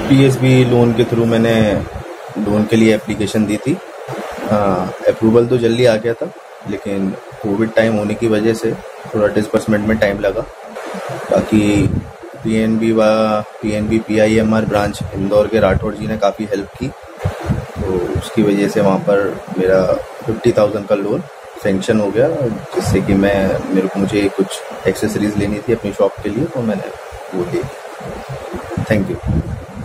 PSB loan के through मैंने loan के लिए एप्लीकेशन दी थी। अप्रूवल तो जल्दी आ गया था, लेकिन कोविड टाइम होने की वजह से थोड़ा डिसबर्समेंट में टाइम लगा। बाकी पीएनबी पीआईएमआर ब्रांच इंदौर के राठौड़ जी ने काफ़ी हेल्प की, तो उसकी वजह से वहाँ पर मेरा 50,000 का लोन सेंक्शन हो गया, जिससे कि मुझे कुछ एक्सेसरीज लेनी थी अपनी शॉप के लिए, तो मैंने वो ली। Thank you.